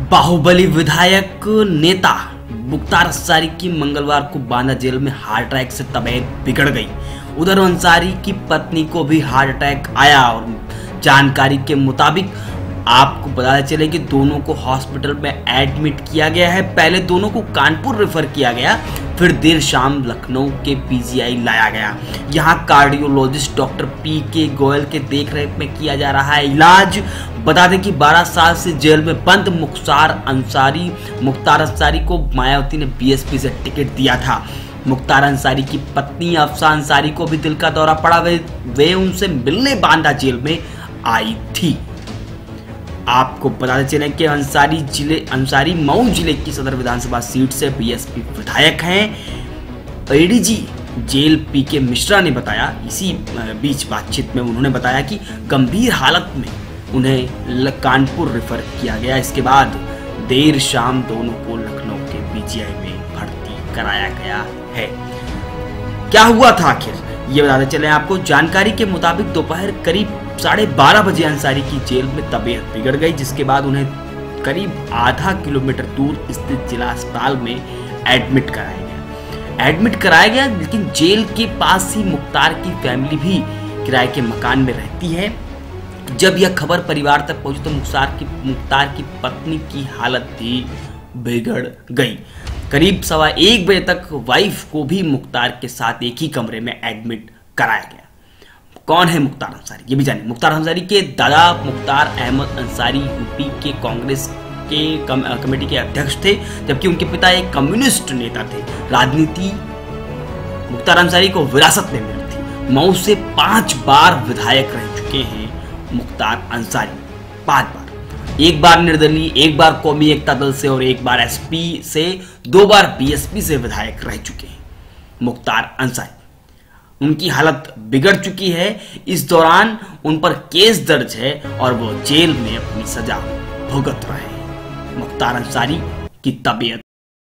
बाहुबली विधायक नेता मुख्तार अंसारी की मंगलवार को बांदा जेल में हार्ट अटैक से तबीयत बिगड़ गई। उधर अंसारी की पत्नी को भी हार्ट अटैक आया और जानकारी के मुताबिक आपको पता चले कि दोनों को हॉस्पिटल में एडमिट किया गया है। पहले दोनों को कानपुर रेफर किया गया, फिर देर शाम लखनऊ के पीजीआई लाया गया। यहां कार्डियोलॉजिस्ट डॉक्टर पीके गोयल के देखरेख में किया जा रहा है इलाज। बता दें कि 12 साल से जेल में बंद मुख्तार अंसारी को मायावती ने बीएसपी से टिकट दिया था। मुख्तार अंसारी की पत्नी अफसा अंसारी को भी दिल का दौरा पड़ा। वे उनसे मिलने बांदा जेल में आई थी। आपको पता चले कि अंसारी मऊ जिले की सदर विधानसभा सीट से बीएसपी विधायक हैं। एडीजी जेल पीके मिश्रा ने बताया, इसी बीच बातचीत में उन्होंने बताया कि गंभीर हालत में उन्हें कानपुर रेफर किया गया। इसके बाद देर शाम दोनों को लखनऊ के पीजीआई में भर्ती कराया गया है। क्या हुआ था आखिर, ये बताते चले आपको। जानकारी के मुताबिक दोपहर करीब 12:30 बजे अंसारी की जेल में तबीयत बिगड़ गई, जिसके बाद उन्हें करीब आधा किलोमीटर दूर स्थित जिला अस्पताल में एडमिट कराया गया। लेकिन जेल के पास ही मुख्तार की फैमिली भी किराए के मकान में रहती है। जब यह खबर परिवार तक पहुंची तो मुख्तार की पत्नी की हालत भी बिगड़ गई। करीब 1:15 बजे तक वाइफ को भी मुख्तार के साथ एक ही कमरे में एडमिट कराया गया। कौन है मुख्तार अंसारी, ये भी जानिए। मुख्तार अंसारी के दादा मुख्तार अहमद अंसारी यूपी के कांग्रेस के कमेटी के अध्यक्ष थे, जबकि उनके पिता एक कम्युनिस्ट नेता थे। राजनीति मुख्तार अंसारी को विरासत में मिली थी। मऊ से 5 बार विधायक रह चुके हैं मुख्तार अंसारी, 5 बार। एक बार निर्दलीय, एक बार कौमी एकता दल से और एक बार एसपी से, 2 बार बीएसपी से विधायक रह चुके हैं मुख्तार अंसारी। उनकी हालत बिगड़ चुकी है। इस दौरान उन पर केस दर्ज है और वो जेल में अपनी सजा भुगत रहे हैं। मुख्तार अंसारी की तबीयत